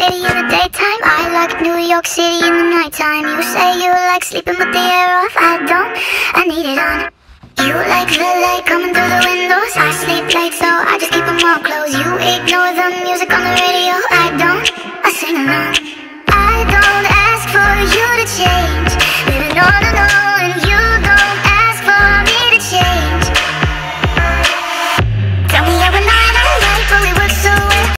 City in the daytime, I like New York City in the nighttime. You say you like sleeping with the air off, I don't, I need it on. You like the light coming through the windows, I sleep late so I just keep them all closed. You ignore the music on the radio, I don't, I sing along. I don't ask for you to change,